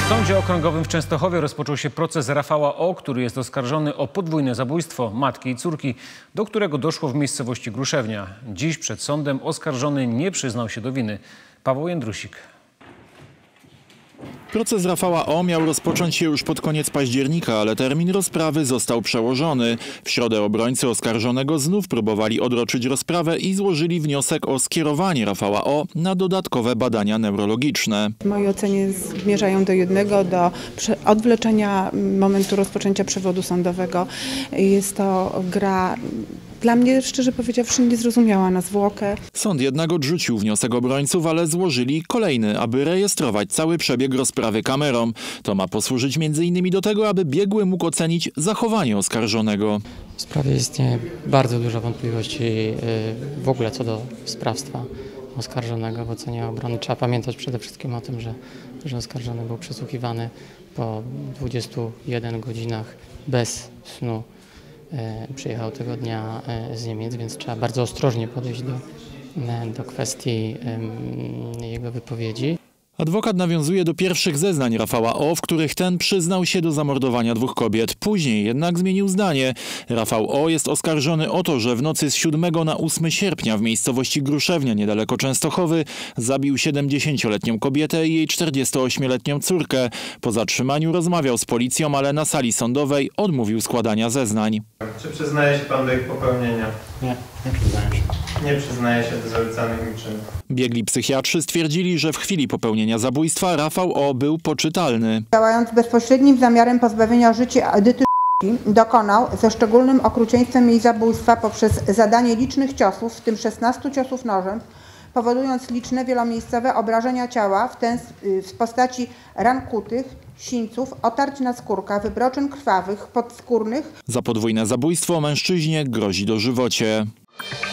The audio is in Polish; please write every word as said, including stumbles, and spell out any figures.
W Sądzie Okręgowym w Częstochowie rozpoczął się proces Rafała O., który jest oskarżony o podwójne zabójstwo matki i córki, do którego doszło w miejscowości Gruszewnia. Dziś przed sądem oskarżony nie przyznał się do winy. Paweł Jędrusik. Proces Rafała O. miał rozpocząć się już pod koniec października, ale termin rozprawy został przełożony. W środę obrońcy oskarżonego znów próbowali odroczyć rozprawę i złożyli wniosek o skierowanie Rafała O. na dodatkowe badania neurologiczne. W mojej ocenie zmierzają do jednego, do odwleczenia momentu rozpoczęcia przewodu sądowego. Jest to gra dla mnie, szczerze powiedziawszy, niezrozumiała na zwłokę. Sąd jednak odrzucił wniosek obrońców, ale złożyli kolejny, aby rejestrować cały przebieg rozprawy kamerą. To ma posłużyć między innymi do tego, aby biegły mógł ocenić zachowanie oskarżonego. W sprawie istnieje bardzo dużo wątpliwości w ogóle co do sprawstwa oskarżonego. W ocenie obrony trzeba pamiętać przede wszystkim o tym, że, że oskarżony był przesłuchiwany po dwudziestu jeden godzinach bez snu. Przyjechał tego dnia z Niemiec, więc trzeba bardzo ostrożnie podejść do, do kwestii jego wypowiedzi. Adwokat nawiązuje do pierwszych zeznań Rafała O., w których ten przyznał się do zamordowania dwóch kobiet. Później jednak zmienił zdanie. Rafał O. jest oskarżony o to, że w nocy z siódmego na ósmy sierpnia w miejscowości Gruszewnia niedaleko Częstochowy zabił siedemdziesięcioletnią kobietę i jej czterdziestoośmioletnią córkę. Po zatrzymaniu rozmawiał z policją, ale na sali sądowej odmówił składania zeznań. Czy przyznaje się pan do ich popełnienia? Nie, nie przyznaję się. Nie przyznaje się do zalecanych im czynów. Biegli psychiatrzy stwierdzili, że w chwili popełnienia zabójstwa Rafał O. był poczytalny. Działając z bezpośrednim zamiarem pozbawienia życia Edyty dokonał ze szczególnym okrucieństwem jej zabójstwa poprzez zadanie licznych ciosów, w tym szesnastu ciosów nożem, powodując liczne wielomiejscowe obrażenia ciała w, ten, w postaci ran kutych, sińców, otarć na skórkach, wybroczyn krwawych, podskórnych. Za podwójne zabójstwo mężczyźnie grozi dożywocie.